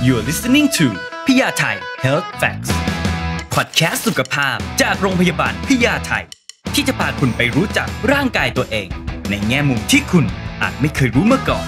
You're listening to พญาไท Health Facts Podcast สุขภาพจากโรงพยาบาลพญาไทที่จะพาคุณไปรู้จักร่างกายตัวเองในแง่มุมที่คุณอาจไม่เคยรู้มาก่อน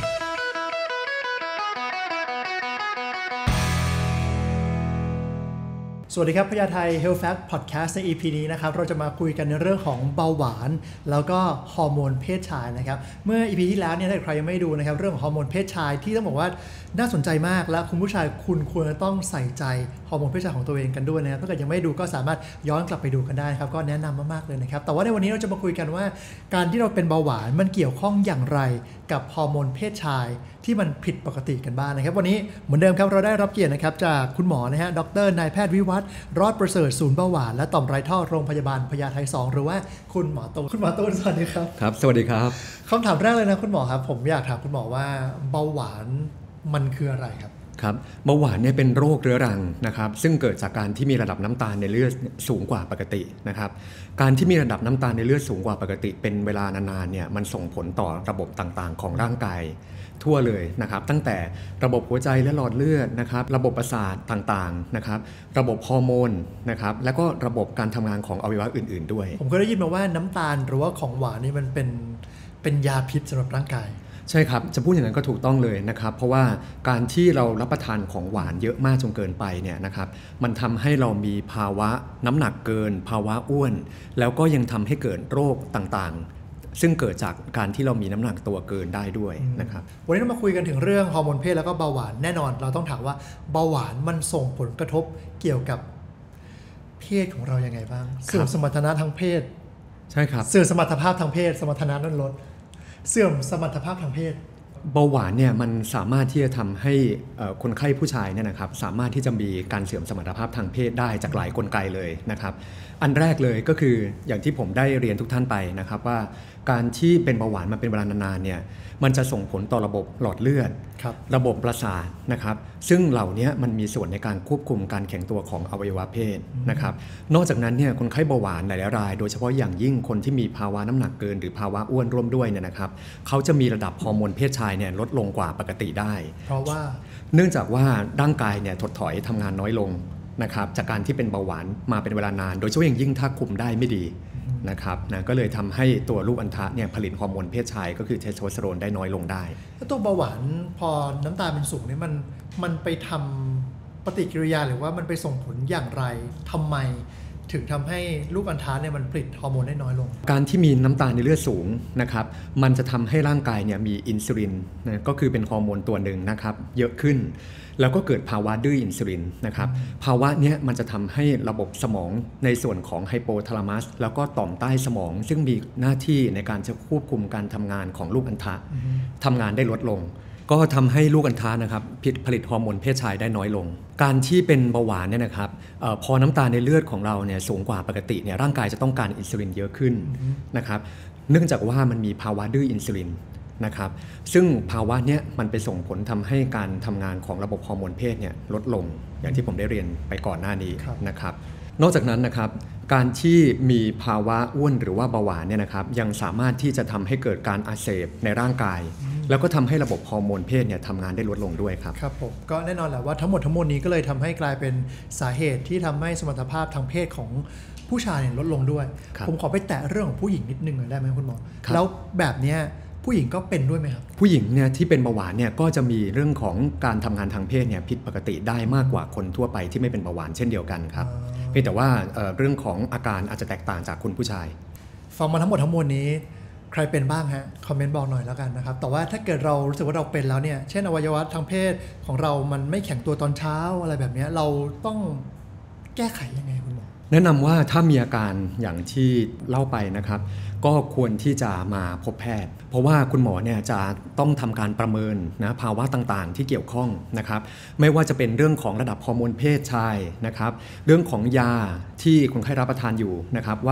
สวัสดีครับพญาไท Health Fact Podcast ใน EP นี้นะครับเราจะมาคุยกันในเรื่องของเบาหวานแล้วก็ฮอร์โมนเพศชายนะครับเมื่อ EP ที่แล้วเนี่ยถ้าใครยังไม่ดูนะครับเรื่องของฮอร์โมนเพศชายที่ต้องบอกว่าน่าสนใจมากและคุณผู้ชายคุณควรจะต้องใส่ใจฮอร์โมนเพศชายของตัวเองกันด้วยนะครับถ้าเกิดยังไม่ดูก็สามารถย้อนกลับไปดูกันได้ครับก็แนะนำมากๆเลยนะครับแต่ว่าในวันนี้เราจะมาคุยกันว่าการที่เราเป็นเบาหวานมันเกี่ยวข้องอย่างไรกับฮอร์โมนเพศชายที่มันผิดปกติกันบ้างนะครับวันนี้เหมือนเดิมครับเราได้รับเกียรตินะครับจากคุณหมอนะฮะดร.นายแพทย์วิวัฒน์รอดประเสริฐศูนย์เบาหวานและต่อมไรท่อโรงพยาบาลพญาไท2หรือว่าคุณหมอตูนคุณหมอตูนสวัสดีครับครับสวัสดีครับคำถามแรกเลยนะคุณหมอครับผมอยากถามคุณหมอว่าเบาหวานมันคืออะไรครับครับเบาหวานเนี่ยเป็นโรคเรื้อรังนะครับซึ่งเกิดจากการที่มีระดับน้ำตาลในเลือดสูงกว่าปกตินะครับการที่มีระดับน้ำตาลในเลือดสูงกว่าปกติเป็นเวลานานๆเนี่ยมันส่งผลต่อระบบต่างๆของร่างกายทั่วเลยนะครับตั้งแต่ระบบหัวใจและหลอดเลือดนะครับระบบประสาทต่างๆนะครับระบบฮอร์โมนนะครับแล้วก็ระบบการทำงานของอวัยวะอื่นๆด้วยผมก็ได้ยินมาว่าน้ำตาลหรือว่าของหวานนี่มันเป็นยาพิษสำหรับร่างกายใช่ครับจะพูดอย่างนั้นก็ถูกต้องเลยนะครับเพราะว่าการที่เรารับประทานของหวานเยอะมากจนเกินไปเนี่ยนะครับมันทำให้เรามีภาวะน้ำหนักเกินภาวะอ้วนแล้วก็ยังทำให้เกิดโรคต่างๆซึ่งเกิดจากการที่เรามีน้ำหนักตัวเกินได้ด้วยนะครับวันนี้เรามาคุยกันถึงเรื่องฮอร์โมนเพศแล้วก็เบาหวานแน่นอนเราต้องถามว่าเบาหวานมันส่งผลกระทบเกี่ยวกับเพศของเรายังไงบ้างเสื่อมสมรรถนะทางเพศใช่ครับเสื่อมสมรรถภาพทางเพศสมรรถนะลดลดเสื่อมสมรรถภาพทางเพศเบาหวานเนี่ยมันสามารถที่จะทำให้คนไข้ผู้ชายเนี่ยนะครับสามารถที่จะมีการเสื่อมสมรรถภาพทางเพศได้จากหลายกลไกเลยนะครับอันแรกเลยก็คืออย่างที่ผมได้เรียนทุกท่านไปนะครับว่าการที่เป็นเบาหวานมาเป็นเวลานานๆเนี่ยมันจะส่งผลต่อระบบหลอดเลือดระบบประสาทนะครับซึ่งเหล่านี้มันมีส่วนในการควบคุมการแข็งตัวของอวัยวะเพศนะครับนอกจากนั้นเนี่ยคนไข้เบาหวานหลายๆรายโดยเฉพาะอย่างยิ่งคนที่มีภาวะน้ำหนักเกินหรือภาวะอ้วนร่วมด้วยเนี่ยนะครับเขาจะมีระดับฮอร์โมนเพศชายเนี่ยลดลงกว่าปกติได้เพราะว่าเนื่องจากว่าร่างกายเนี่ยถดถอยทำงานน้อยลงนะครับจากการที่เป็นเบาหวานมาเป็นเวลานานโดยเฉพาะอย่างยิ่งถ้าคุมได้ไม่ดีนะครับนะก็เลยทำให้ตัวลูกอัณฑะเนี่ยผลิตฮอร์โมนเพศชายก็คือเทสโทสเตอโรนได้น้อยลงได้แล้วตัวเบาหวานพอน้ำตาลเป็นสูงนี่มันไปทำปฏิกิริยาหรือว่ามันไปส่งผลอย่างไรทำไมถึงทำให้ลูกอัณฑะเนี่ยมันผลิตฮอร์โมนได้น้อยลงการที่มีน้ำตาลในเลือดสูงนะครับมันจะทำให้ร่างกายเนี่ยมีอินซูลินนะก็คือเป็นฮอร์โมนตัวหนึ่งนะครับเยอะขึ้นแล้วก็เกิดภาวะดื้ออินซูลินนะครับภาวะนี้มันจะทำให้ระบบสมองในส่วนของไฮโปทาลามัสแล้วก็ต่อมใต้สมองซึ่งมีหน้าที่ในการจะควบคุมการทำงานของลูกอัณฑะทำงานได้ลดลงก็ทำให้ลูกอัณฑะนะครับผลิตฮอร์โมนเพศชายได้น้อยลงการที่เป็นเบาหวานเนี่ยนะครับพอน้ำตาลในเลือดของเราเนี่ยสูงกว่าปกติเนี่ยร่างกายจะต้องการอินซูลินเยอะขึ้นนะครับเนื่องจากว่ามันมีภาวะดื้ออินซูลินนะครับซึ่งภาวะเนี้ยมันไปส่งผลทำให้การทำงานของระบบฮอร์โมนเพศเนี่ยลดลงอย่างที่ผมได้เรียนไปก่อนหน้านี้นะครับนอกจากนั้นนะครับการที่มีภาวะอ้วนหรือว่าเบาหวานเนี่ยนะครับยังสามารถที่จะทำให้เกิดการอักเสบในร่างกายแล้วก็ทำให้ระบบฮอร์โมนเพศเนี่ยทำงานได้ลดลงด้วยครับครับผมก็แน่นอนแหละว่าทั้งหมดนี้ก็เลยทำให้กลายเป็นสาเหตุที่ทำให้สมรรถภาพทางเพศของผู้ชายเนี่ยลดลงด้วยผมขอไปแตะเรื่องของผู้หญิงนิดนึงหน่อยได้ไหมคุณหมอแล้วแบบเนี้ยผู้หญิงก็เป็นด้วยไหมครับผู้หญิงเนี่ยที่เป็นเบาหวานเนี่ยก็จะมีเรื่องของการทำงานทางเพศเนี่ยผิดปกติได้มากกว่าคนทั่วไปที่ไม่เป็นเบาหวานเช่นเดียวกันครับเพียงแต่ว่าเรื่องของอาการอาจจะแตกต่างจากคุณผู้ชายฟังมาทั้งหมดนี้ใครเป็นบ้างฮะคอมเมนต์บอกหน่อยแล้วกันนะครับแต่ว่าถ้าเกิดเรารู้สึกว่าเราเป็นแล้วเนี่ยเช่นอวัยวะทางเพศของเรามันไม่แข็งตัวตอนเช้าอะไรแบบนี้เราต้องแก้ไขยังไงคุณหมอแนะนำว่าถ้ามีอาการอย่างที่เล่าไปนะครับก็ควรที่จะมาพบแพทย์เพราะว่าคุณหมอเนี่ยจะต้องทำการประเมินนะภาวะต่างๆที่เกี่ยวข้องนะครับไม่ว่าจะเป็นเรื่องของระดับฮอร์โมนเพศชายนะครับเรื่องของยาที่คนไข้รับประทานอยู่นะครับว่า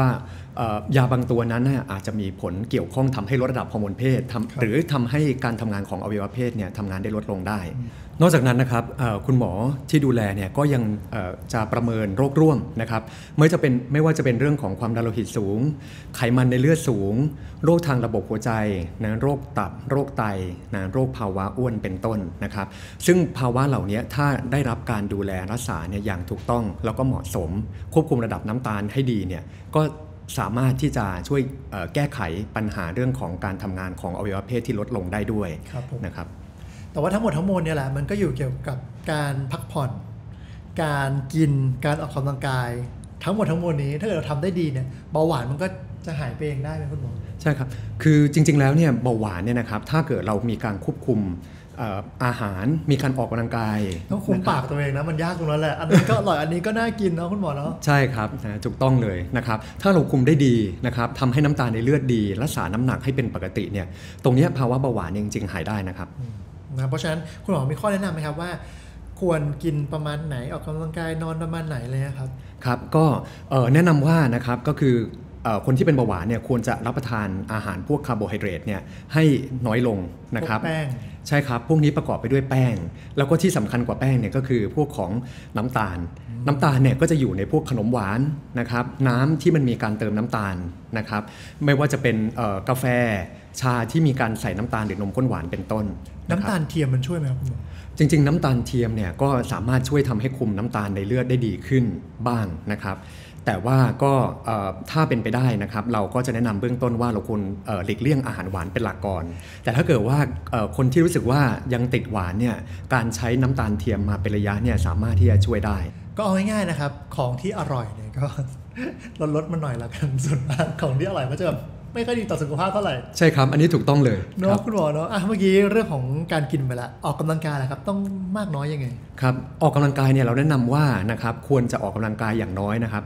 ยาบางตัวนั้นอาจจะมีผลเกี่ยวข้องทำให้ลดระดับฮอร์โมนเพศหรือทำให้การทำงานของอวัยวะเพศเนี่ยทำงานได้ลดลงได้นอกจากนั้นนะครับคุณหมอที่ดูแลเนี่ยก็ยังจะประเมินโรคร่วมนะครับไม่ว่าจะเป็นเรื่องของความดันโลหิตสูงไขมันในเลือดสูงโรคทางระบบหัวใจนะโรคตับโรคไตนะโรคภาวะอ้วนเป็นต้นนะครับซึ่งภาวะเหล่านี้ถ้าได้รับการดูแลรักษาเนี่ยอย่างถูกต้องแล้วก็เหมาะสมควบคุมระดับน้ำตาลให้ดีเนี่ยก็สามารถที่จะช่วยแก้ไขปัญหาเรื่องของการทำงานของอวัยวะเพศที่ลดลงได้ด้วยนะครับแต่ว่าทั้งหมดทั้งมวลเนี่ยแหละมันก็อยู่เกี่ยวกับการพักผ่อนการกินการออกกำลังกายทั้งหมดทั้งมวลนี้ถ้าเกิดเราทำได้ดีเนี่ยเบาหวานมันก็จะหายไปเองได้ไหมคุณหมอใช่ครับคือจริงๆแล้วเนี่ยเบาหวานเนี่ยนะครับถ้าเกิดเรามีการควบคุมอาหารมีการออกกำลังกายต้องคุมปากตัวเองนะมันยากตรงนั้นแหละอันนี้ก็อร่อยอันนี้ก็น่ากินเนาะคุณหมอเนาะใช่ครับถูกต้องเลยนะครับถ้าเราคุมได้ดีนะครับทำให้น้ำตาลในเลือดดีรักษาน้ำหนักให้เป็นปกติเนี่ยตรงนี้ภาวะเบาหวานจริงๆหายได้นะครับเพราะฉะนั้นคุณหมอมีข้อแนะนำไหมครับว่าควรกินประมาณไหนออกกำลังกายนอนประมาณไหนเลยครับครับก็แนะนำว่านะครับก็คือคนที่เป็นเบาหวานเนี่ยควรจะรับประทานอาหารพวกคาร์โบไฮเดรตเนี่ยให้น้อยลงนะครับแป้งใช่ครับพวกนี้ประกอบไปด้วยแป้งแล้วก็ที่สำคัญกว่าแป้งเนี่ยก็คือพวกของน้ำตาลเนี่ยก็จะอยู่ในพวกขนมหวานนะครับน้ำที่มันมีการเติมน้ำตาลนะครับไม่ว่าจะเป็นกาแฟชาที่มีการใส่น้ำตาลหรือนมข้นหวานเป็นต้นน้ำตาลเทียมมันช่วยไหมครับจริงๆน้ำตาลเทียมเนี่ยก็สามารถช่วยทำให้คุมน้ำตาลในเลือดได้ดีขึ้นบ้างนะครับแต่ว่าก็ถ้าเป็นไปได้นะครับเราก็จะแนะนำเบื้องต้นว่าเราควรหลีกเลี่ยงอาหารหวานเป็นหลักก่อนแต่ถ้าเกิดว่าคนที่รู้สึกว่ายังติดหวานเนี่ยการใช้น้ำตาลเทียมมาเป็นระยะเนี่ยสามารถที่จะช่วยได้ก็เอาง่ายๆนะครับของที่อร่อยเนี่ยก็ลดมันหน่อยละกันส่วนมากของที่อร่อยก็จะไม่ค่อยดีต่อสุขภาพเท่าไหร่ใช่ครับอันนี้ถูกต้องเลยเนาะคุณหมอเนาะเมื่อกี้เรื่องของการกินไปละออกกำลังกายนะครับต้องมากน้อยยังไงครับออกกำลังกายเนี่ยเราแนะนำว่านะครับควรจะออกกำลังกายอย่างน้อยนะครับ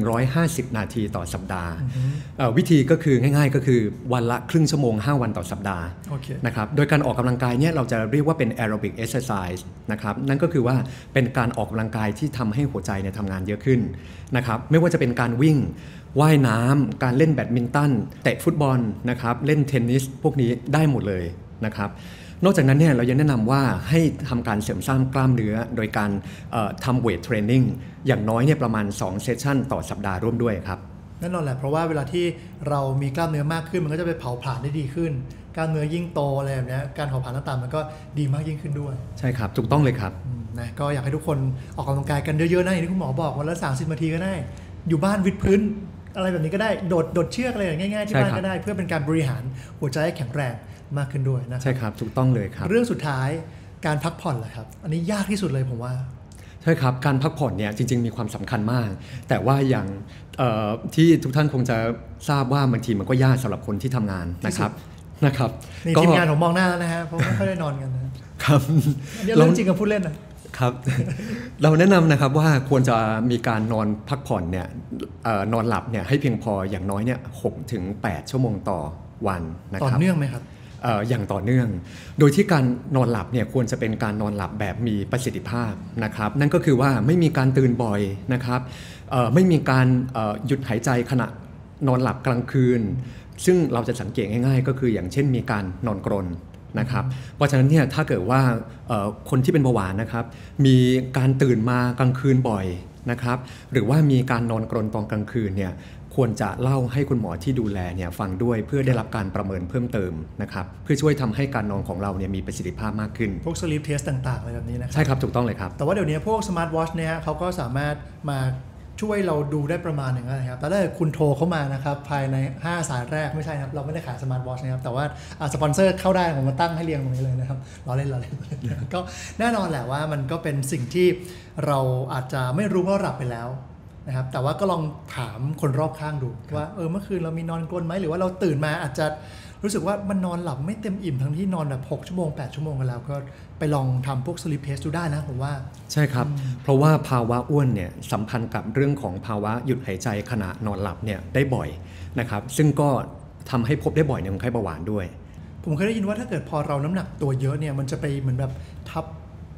150นาทีต่อสัปดาห์วิธีก็คือง่ายๆก็คือวันละครึ่งชั่วโมง5วันต่อสัปดาห์นะครับโดยการออกกำลังกายเนี่ยเราจะเรียกว่าเป็น aerobic exercise นะครับนั่นก็คือว่าเป็นการออกกำลังกายที่ทำให้หัวใจเนี่ยทำงานเยอะขึ้นนะครับไม่ว่าจะเป็นการวิ่งว่ายน้ำการเล่นแบดมินตันเตะฟุตบอลนะครับเล่นเทนนิสพวกนี้ได้หมดเลยนะครับนอกจากนั้นเนี่ยเรายังแนะนำว่าให้ทำการเสริมสร้างกล้ามเนื้อโดยการทำเวทเทรนนิ่งอย่างน้อยเนี่ยประมาณ2เซสชั่นต่อสัปดาห์ร่วมด้วยครับแน่นอนแหละเพราะว่าเวลาที่เรามีกล้ามเนื้อมากขึ้นมันก็จะไปเผาผลาญได้ดีขึ้นกล้ามเนื้อยิ่งโตอะไรแบบนี้การเผาผลาญต่างๆมันก็ดีมากยิ่งขึ้นด้วยใช่ครับถูกต้องเลยครับนะก็อยากให้ทุกคนออกกำลังกายกันเยอะๆนะอย่างที่คุณหมอบอกวันละ30นาทีก็ได้อยู่บ้านวิดพื้นอะไรแบบนี้ก็ได้โดดเชือกอะไรอย่างง่ายๆที่บ้านก็ได้เพื่อเป็นการบริหารหัวใจให้แข็งแรงมากขึ้นด้วยนะใช่ครับถูกต้องเลยครับเรื่องสุดท้ายการพักผ่อนแหละครับอันนี้ยากที่สุดเลยผมว่าใช่ครับการพักผ่อนเนี่ยจริงๆมีความสำคัญมากแต่ว่าอย่างที่ทุกท่านคงจะทราบว่าบางทีมันก็ยากสำหรับคนที่ทำงานนะครับนี่ทีมงานผมมองหน้าแล้วนะฮะเพราะไม่ค่อยได้นอนกันนะครับเรื่องจริงกับพูดเล่นนะครับเราแนะนำนะครับว่าควรจะมีการนอนพักผ่อนเนี่ยนอนหลับเนี่ยให้เพียงพออย่างน้อยเนี่ย6 ถึง 8 ชั่วโมงต่อวันนะครับต่อเนื่องไหมครับอย่างต่อเนื่องโดยที่การนอนหลับเนี่ยควรจะเป็นการนอนหลับแบบมีประสิทธิภาพนะครับนั่นก็คือว่าไม่มีการตื่นบ่อยนะครับไม่มีการหยุดหายใจขณะนอนหลับกลางคืนซึ่งเราจะสังเกตง่ายๆก็คืออย่างเช่นมีการนอนกรนนะครับเพราะฉะนั้นเนี่ยถ้าเกิดว่าคนที่เป็นเบาหวานนะครับมีการตื่นมากลางคืนบ่อยนะครับหรือว่ามีการนอนกรนตอนกลางคืนเนี่ยควรจะเล่าให้คุณหมอที่ดูแลเนี่ยฟังด้วยเพื่อได้รับการประเมินเพิ่มเติมนะครับเพื่อช่วยทำให้การนอนของเราเนี่ยมีประสิทธิภาพมากขึ้นพวก sleep test ต่างๆอะไรแบบนี้นะครับใช่ครับถูกต้องเลยครับแต่ว่าเดี๋ยวนี้พวก smart watch เนี่ยเขาก็สามารถมาช่วยเราดูได้ประมาณหนึ่งนะครับแต่ถ้าคุณโทรเข้ามานะครับภายใน5สายแรกไม่ใช่ครับเราไม่ได้ขายสมาร์ทวอทช์นะครับแต่ว่าสปอนเซอร์เข้าได้ผมมาตั้งให้เรียงตรงนี้เลยนะครับล้อเล่นก็แน่นอนแหละว่ามันก็เป็นสิ่งที่เราอาจจะไม่รู้ว่าหลับไปแล้วนะครับแต่ว่าก็ลองถามคนรอบข้างดูว่าเมื่อคืนเรามีนอนกลนไหมหรือว่าเราตื่นมาอาจจะรู้สึกว่ามันนอนหลับไม่เต็มอิ่มทั้งที่นอนแบบ6 ชั่วโมง 8 ชั่วโมงกันแล้วก็ไปลองทำพวก sleep test ดูได้นะผมว่าใช่ครับเพราะว่าภาวะอ้วนเนี่ยสัมพันธ์กับเรื่องของภาวะหยุดหายใจขณะนอนหลับเนี่ยได้บ่อยนะครับซึ่งก็ทำให้พบได้บ่อยในคนไข้เบาหวานด้วยผมเคยได้ยินว่าถ้าเกิดพอเราน้ำหนักตัวเยอะเนี่ยมันจะไปเหมือนแบบทับ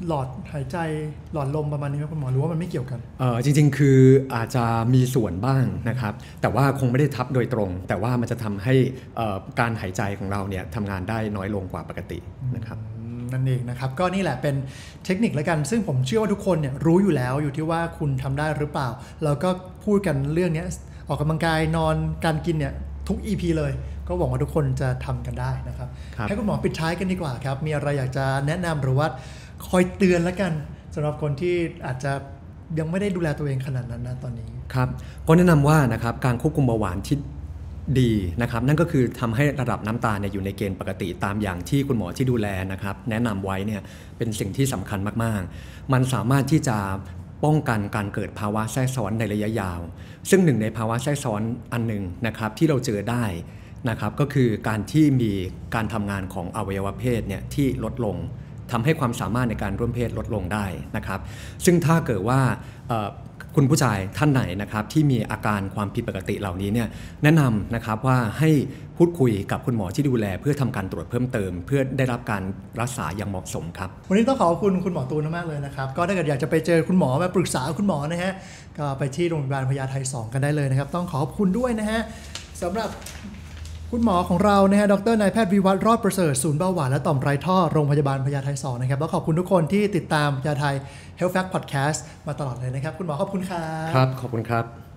หลอดหายใจหลอดลมประมาณนี้ไหมคุณหมอหรือว่ามันไม่เกี่ยวกันจริงๆคืออาจจะมีส่วนบ้างนะครับแต่ว่าคงไม่ได้ทับโดยตรงแต่ว่ามันจะทำให้การหายใจของเราเนี่ยทำงานได้น้อยลงกว่าปกตินะครับนั่นเองนะครับก็นี่แหละเป็นเทคนิคแล้วกันซึ่งผมเชื่อว่าทุกคนเนี่ยรู้อยู่แล้วอยู่ที่ว่าคุณทำได้หรือเปล่าแล้วก็พูดกันเรื่องนี้ออกกำลังกายนอนการกินเนี่ยทุก EP เลยก็หวังว่าทุกคนจะทำกันได้นะครับให้คุณหมอปิดท้ายกันดีกว่าครับมีอะไรอยากจะแนะนำหรือว่าคอยเตือนแล้วกันสำหรับคนที่อาจจะยังไม่ได้ดูแลตัวเองขนาดนั้นนะตอนนี้ครับก็แนะนำว่านะครับการควบคุมเบาหวานที่ดีนะครับนั่นก็คือทำให้ระดับน้ำตาลอยู่ในเกณฑ์ปกติตามอย่างที่คุณหมอที่ดูแลนะครับแนะนำไว้เนี่ยเป็นสิ่งที่สำคัญมากๆมันสามารถที่จะป้องกันการเกิดภาวะแทรกซ้อนในระยะยาวซึ่งหนึ่งในภาวะแทรกซ้อนอันหนึ่งนะครับที่เราเจอได้นะครับก็คือการที่มีการทำงานของอวัยวะเพศเนี่ยที่ลดลงทำให้ความสามารถในการร่วมเพศลดลงได้นะครับซึ่งถ้าเกิดว่าคุณผู้ชายท่านไหนนะครับที่มีอาการความผิดปกติเหล่านี้เนี่ยแนะนำนะครับว่าให้พูดคุยกับคุณหมอที่ดูแลเพื่อทำการตรวจเพิ่มเติมเพื่อได้รับการรักษาอย่างเหมาะสมครับวันนี้ต้องขอบคุณคุณหมอตูนมากเลยนะครับก็ถ้าเกิดอยากจะไปเจอคุณหมอมาปรึกษาคุณหมอนะฮะก็ไปที่โรงพยาบาลพญาไท2กันได้เลยนะครับต้องขอบคุณด้วยนะฮะสำหรับคุณหมอของเรานะฮะดร.นายแพทย์วิวัฒน์รอดประเสริฐศูนย์เบาหวานและต่อมไรท่อโรงพยาบาลพญาไท2นะครับแล้วขอบคุณทุกคนที่ติดตามพญาไท Health Fact Podcast มาตลอดเลยนะครับคุณหมอขอบคุณครับครับขอบคุณครับ